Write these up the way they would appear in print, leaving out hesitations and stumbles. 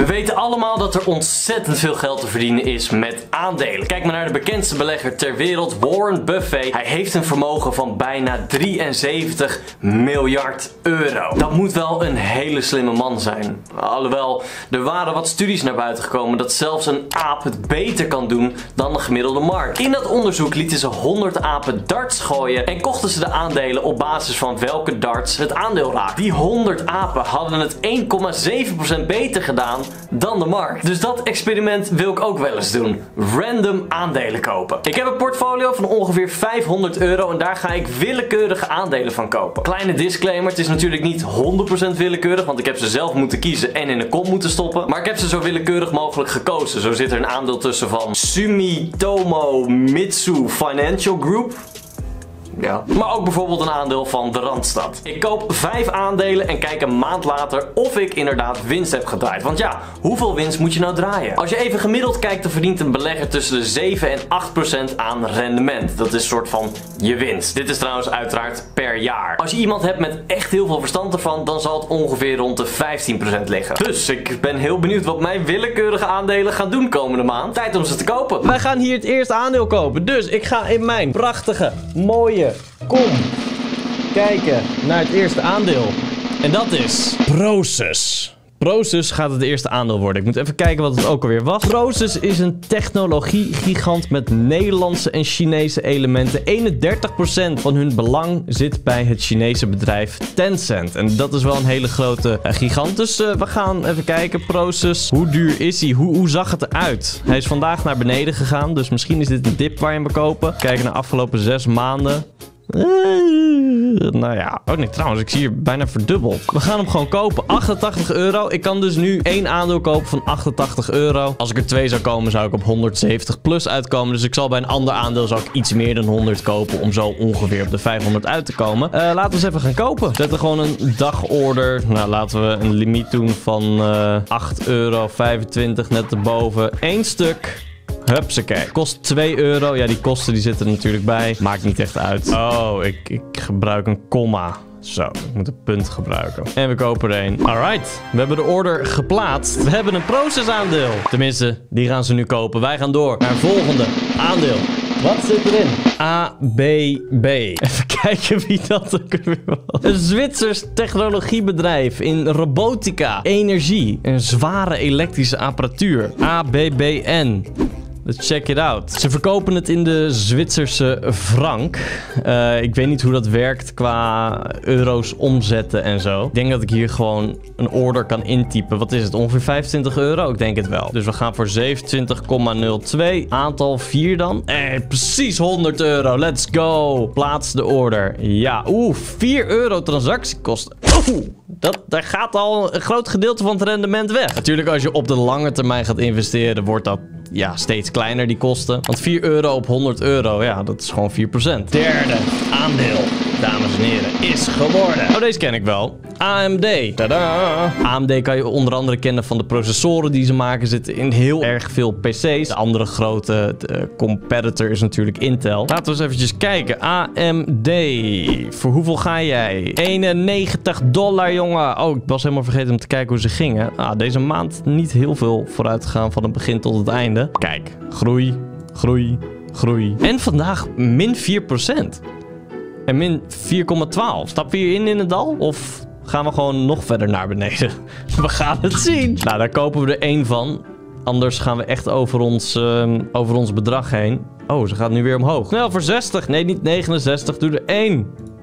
weten allemaal dat er ontzettend veel geld te verdienen is met aandelen. Kijk maar naar de bekendste belegger ter wereld, Warren Buffett. Hij heeft een vermogen van bijna 73 miljard euro. Dat moet wel een hele slimme man zijn. Alhoewel, er waren wat studies naar buiten gekomen dat zelfs een aap het beter kan doen dan de gemiddelde markt. In dat onderzoek lieten ze 100 apen darts gooien en kochten ze de aandelen op basis van welke darts het aandeel raakte. Die 100 apen hadden het 1,7% beter gedaan dan de markt. Dus dat experiment wil ik ook wel eens doen. Random aandelen kopen. Ik heb een portfolio van ongeveer 500 euro en daar ga ik willekeurige aandelen van kopen. Kleine disclaimer, het is natuurlijk niet 100% willekeurig, want ik heb ze zelf moeten kiezen en in de kop moeten stoppen. Maar ik heb ze zo willekeurig mogelijk gekozen. Zo zit er een aandeel tussen van Sumitomo Mitsui Financial Group. Ja. Maar ook bijvoorbeeld een aandeel van de Randstad. Ik koop 5 aandelen en kijk een maand later of ik inderdaad winst heb gedraaid. Want ja, hoeveel winst moet je nou draaien? Als je even gemiddeld kijkt, dan verdient een belegger tussen de 7 en 8% aan rendement. Dat is een soort van je winst. Dit is trouwens uiteraard per jaar. Als je iemand hebt met echt heel veel verstand ervan, dan zal het ongeveer rond de 15% liggen. Dus ik ben heel benieuwd wat mijn willekeurige aandelen gaan doen komende maand. Tijd om ze te kopen. Wij gaan hier het eerste aandeel kopen. Dus ik ga in mijn prachtige, mooie kom kijken naar het eerste aandeel. En dat is Prosus. Prosus gaat het eerste aandeel worden. Ik moet even kijken wat het ook alweer was. Prosus is een technologiegigant met Nederlandse en Chinese elementen. 31% van hun belang zit bij het Chinese bedrijf Tencent. En dat is wel een hele grote gigant. Dus we gaan even kijken. Prosus, hoe duur is hij? Hoe zag het eruit? Hij is vandaag naar beneden gegaan. Dus misschien is dit een dip waar je hem kan kopen. Kijken naar de afgelopen 6 maanden. Nou ja, oh nee, trouwens, ik zie hier bijna verdubbeld. We gaan hem gewoon kopen. 88 euro. Ik kan dus nu 1 aandeel kopen van 88 euro. Als ik er 2 zou komen, zou ik op 170 plus uitkomen. Dus ik zal bij een ander aandeel zou ik iets meer dan 100 kopen. Om zo ongeveer op de 500 uit te komen. Laten we eens even gaan kopen. Zetten gewoon een dagorder. Nou, laten we een limiet doen van 8,25 euro. Net erboven. 1 stuk. Hupsakee. Kost 2 euro. Ja, die kosten die zitten er natuurlijk bij. Maakt niet echt uit. Oh, ik gebruik een komma. Zo, ik moet een punt gebruiken. En we kopen er 1. Alright, we hebben de order geplaatst. We hebben een Prosus aandeel. Tenminste, die gaan ze nu kopen. Wij gaan door naar het volgende aandeel. Wat zit erin? ABB. Even kijken wie dat ook weer was. Een Zwitsers technologiebedrijf in robotica, energie en zware elektrische apparatuur. ABBN. Let's check it out. Ze verkopen het in de Zwitserse frank. Ik weet niet hoe dat werkt qua euro's omzetten en zo. Ik denk dat ik hier gewoon een order kan intypen. Wat is het? Ongeveer 25 euro? Ik denk het wel. Dus we gaan voor 27,02. Aantal 4 dan. Precies 100 euro. Let's go. Plaats de order. Ja. 4 euro transactiekosten. Daar gaat al een groot gedeelte van het rendement weg. Natuurlijk, als je op de lange termijn gaat investeren, wordt dat steeds kleiner, die kosten. Want 4 euro op 100 euro, ja, dat is gewoon 4%. Derde aandeel, dames en heren, is geworden. Oh, deze ken ik wel. AMD. Tada! AMD kan je onder andere kennen van de processoren die ze maken. Zitten in heel erg veel PC's. De andere grote competitor is natuurlijk Intel. Laten we eens eventjes kijken. AMD. Voor hoeveel ga jij? $91, jongen. Oh, ik was helemaal vergeten om te kijken hoe ze gingen. Deze maand niet heel veel vooruit gegaan van het begin tot het einde. Kijk, groei, groei, groei. En vandaag min 4%. En min 4,12. Stappen we hierin in het dal? Of gaan we gewoon nog verder naar beneden? We gaan het zien. Nou, daar kopen we er 1 van. Anders gaan we echt over ons bedrag heen. Oh, ze gaat nu weer omhoog. Snel voor 60. Nee, niet 69. Doe er 1.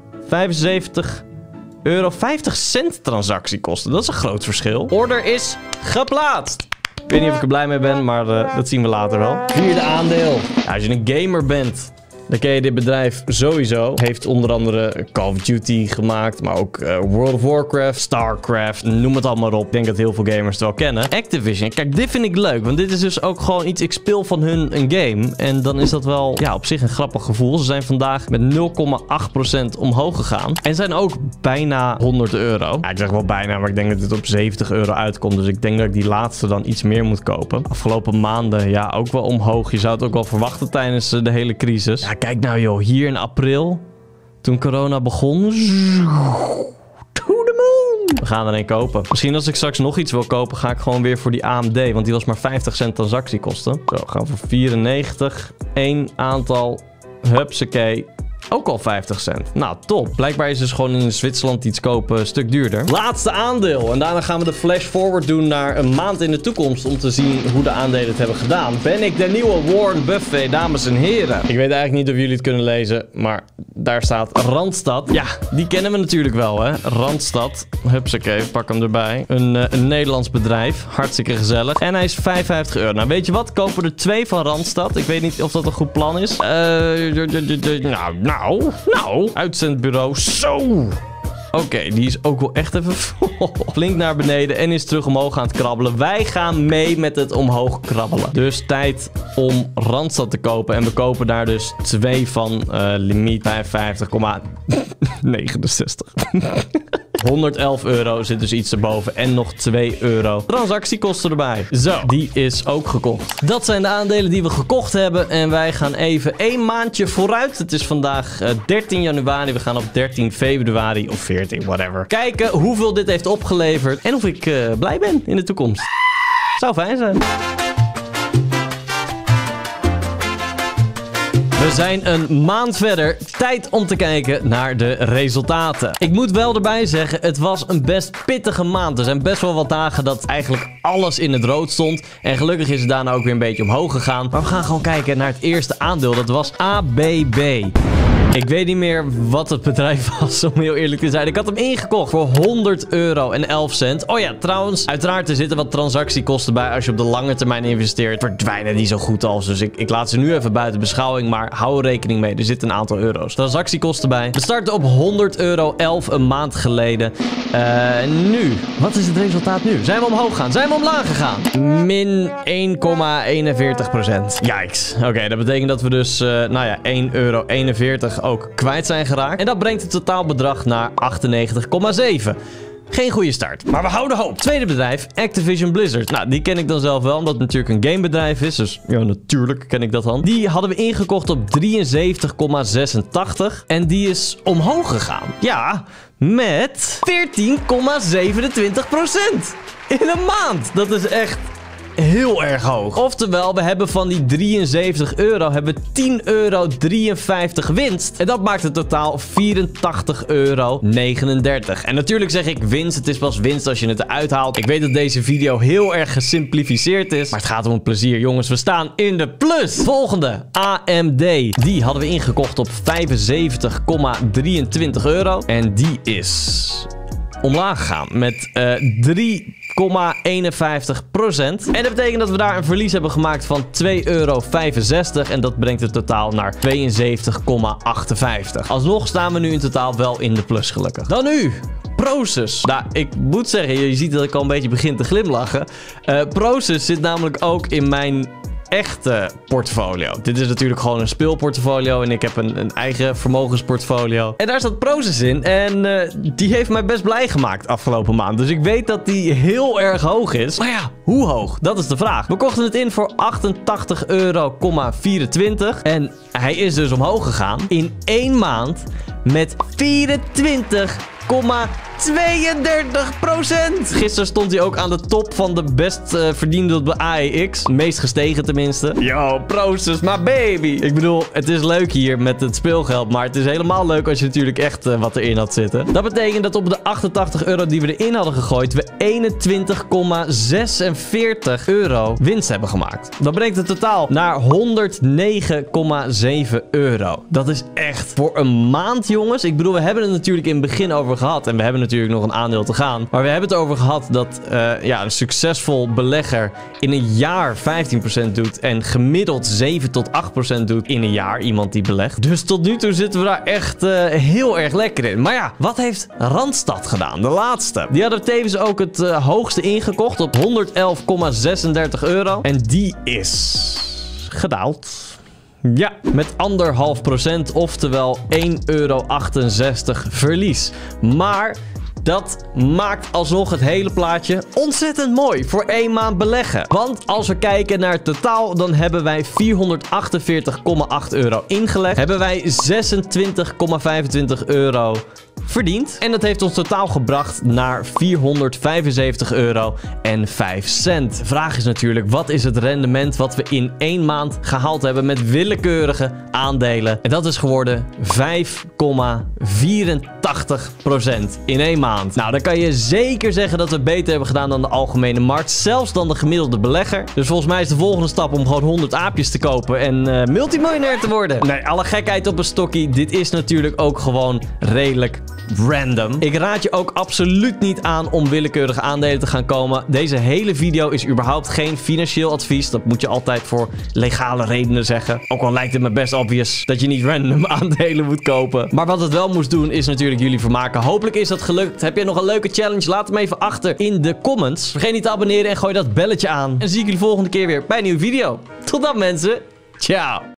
75 euro. 50 cent transactiekosten. Dat is een groot verschil. Order is geplaatst. Ik weet niet of ik er blij mee ben, maar dat zien we later wel. Vierde aandeel. Ja, als je een gamer bent, dan ken je dit bedrijf sowieso. Heeft onder andere Call of Duty gemaakt, maar ook World of Warcraft, Starcraft, noem het allemaal op. Ik denk dat heel veel gamers het wel kennen. Activision, kijk, dit vind ik leuk, want dit is dus ook gewoon iets, ik speel van hun een game. En dan is dat wel, ja, op zich een grappig gevoel. Ze zijn vandaag met 0,8% omhoog gegaan. En zijn ook bijna 100 euro. Ja, ik zeg wel bijna, maar ik denk dat het op 70 euro uitkomt. Dus ik denk dat ik die laatste dan iets meer moet kopen. Afgelopen maanden, ja, ook wel omhoog. Je zou het ook wel verwachten tijdens de hele crisis. Ja, kijk nou joh, hier in april, toen corona begon, to the moon. We gaan er een kopen. Misschien als ik straks nog iets wil kopen, ga ik gewoon weer voor die AMD. Want die was maar 50 cent transactiekosten. Zo, gaan we voor 94. 1 aantal. Hupsakee. Ook al 50 cent. Nou, top. Blijkbaar is dus gewoon in Zwitserland iets kopen een stuk duurder. Laatste aandeel. En daarna gaan we de flash forward doen naar een maand in de toekomst. Om te zien hoe de aandelen het hebben gedaan. Ben ik de nieuwe Warren Buffett, dames en heren. Ik weet eigenlijk niet of jullie het kunnen lezen. Maar daar staat Randstad. Ja, die kennen we natuurlijk wel, hè. Randstad. Hupsakee, pak hem erbij. Een Nederlands bedrijf. Hartstikke gezellig. En hij is 55 euro. Nou, weet je wat? Kopen we er 2 van Randstad. Ik weet niet of dat een goed plan is. Nou, uitzendbureau. Zo. Oké, die is ook wel echt even vol. Flink naar beneden en is terug omhoog aan het krabbelen. Wij gaan mee met het omhoog krabbelen. Dus tijd om Randstad te kopen. En we kopen daar dus 2 van. Limiet 55,69. 111 euro zit dus iets erboven. En nog 2 euro. Transactiekosten erbij. Zo, die is ook gekocht. Dat zijn de aandelen die we gekocht hebben. En wij gaan even 1 maandje vooruit. Het is vandaag 13 januari. We gaan op 13 februari of 14, whatever. Kijken hoeveel dit heeft opgeleverd. En of ik blij ben in de toekomst. Zou fijn zijn. We zijn een maand verder. Tijd om te kijken naar de resultaten. Ik moet wel erbij zeggen, het was een best pittige maand. Er zijn best wel wat dagen dat eigenlijk alles in het rood stond. En gelukkig is het daarna ook weer een beetje omhoog gegaan. Maar we gaan gewoon kijken naar het eerste aandeel. Dat was ABB. Ik weet niet meer wat het bedrijf was, om heel eerlijk te zijn. Ik had hem ingekocht voor 100 euro en 11 cent. Oh ja, trouwens, uiteraard er zitten wat transactiekosten bij. Als je op de lange termijn investeert, verdwijnen die zo goed als. Dus ik laat ze nu even buiten beschouwing, maar hou er rekening mee. Er zitten een aantal euro's. Transactiekosten bij. We starten op 100 euro 11 een maand geleden. Nu, wat is het resultaat nu? Zijn we omhoog gegaan? Zijn we omlaag gegaan? Min 1,41%. Yikes. Oké, dat betekent dat we dus, 1,41 euro ook kwijt zijn geraakt. En dat brengt het totaalbedrag naar 98,7. Geen goede start. Maar we houden hoop. Tweede bedrijf, Activision Blizzard. Nou, die ken ik dan zelf wel, omdat het natuurlijk een gamebedrijf is. Dus ja, natuurlijk ken ik dat dan. Die hadden we ingekocht op 73,86. En die is omhoog gegaan. Ja, met 14,27%. In een maand. Dat is echt heel erg hoog. Oftewel, we hebben van die 73 euro hebben 10,53 euro winst. En dat maakt het totaal 84,39 euro. En natuurlijk zeg ik winst. Het is pas winst als je het eruit haalt. Ik weet dat deze video heel erg gesimplificeerd is. Maar het gaat om het plezier, jongens. We staan in de plus. Volgende, AMD. Die hadden we ingekocht op 75,23 euro. En die is omlaag gegaan met 3,51%. En dat betekent dat we daar een verlies hebben gemaakt van 2,65 euro. En dat brengt het totaal naar 72,58. Alsnog staan we nu in totaal wel in de plus, gelukkig. Dan nu Prosus. Nou, ik moet zeggen, je ziet dat ik al een beetje begin te glimlachen. Prosus zit namelijk ook in mijn echte portfolio. Dit is natuurlijk gewoon een speelportfolio en ik heb een eigen vermogensportfolio. En daar staat Prosus in en die heeft mij best blij gemaakt afgelopen maand. Dus ik weet dat die heel erg hoog is. Maar ja, hoe hoog? Dat is de vraag. We kochten het in voor 88,24 euro. En hij is dus omhoog gegaan in 1 maand met 24,32%. Gisteren stond hij ook aan de top van de best verdiende op de AEX. Meest gestegen tenminste. Yo, Prosus, my baby. Ik bedoel, het is leuk hier met het speelgeld. Maar het is helemaal leuk als je natuurlijk echt wat erin had zitten. Dat betekent dat op de 88 euro die we erin hadden gegooid, we 21,46 euro winst hebben gemaakt. Dat brengt het totaal naar 109,7 euro. Dat is echt voor een maand, jongens. Ik bedoel, we hebben het natuurlijk in het begin over gehad. En we hebben natuurlijk nog een aandeel te gaan. Maar we hebben het over gehad dat een succesvol belegger in een jaar 15% doet. En gemiddeld 7 tot 8% doet in een jaar. Iemand die belegt. Dus tot nu toe zitten we daar echt heel erg lekker in. Maar ja, wat heeft Randstad gedaan? De laatste. Die hadden tevens ook het hoogste ingekocht op 111,36 euro. En die is gedaald. Ja, met 1,5%, oftewel 1,68 euro verlies. Maar Dat maakt alsnog het hele plaatje ontzettend mooi voor 1 maand beleggen. Want als we kijken naar het totaal, dan hebben wij 448,8 euro ingelegd. Hebben wij 26,25 euro verdiend. En dat heeft ons totaal gebracht naar 475 euro en 5 cent. De vraag is natuurlijk, wat is het rendement wat we in 1 maand gehaald hebben met willekeurige aandelen? En dat is geworden 5,84% in 1 maand. Nou, dan kan je zeker zeggen dat we beter hebben gedaan dan de algemene markt. Zelfs dan de gemiddelde belegger. Dus volgens mij is de volgende stap om gewoon 100 aapjes te kopen en multimiljonair te worden. Nee, alle gekheid op een stokkie. Dit is natuurlijk ook gewoon redelijk random. Ik raad je ook absoluut niet aan om willekeurige aandelen te gaan komen. Deze hele video is überhaupt geen financieel advies. Dat moet je altijd voor legale redenen zeggen. Ook al lijkt het me best obvious dat je niet random aandelen moet kopen. Maar wat het wel moest doen is natuurlijk jullie vermaken. Hopelijk is dat gelukt. Heb jij nog een leuke challenge? Laat hem even achter in de comments. Vergeet niet te abonneren en gooi dat belletje aan. En zie ik jullie volgende keer weer bij een nieuwe video. Tot dan mensen. Ciao.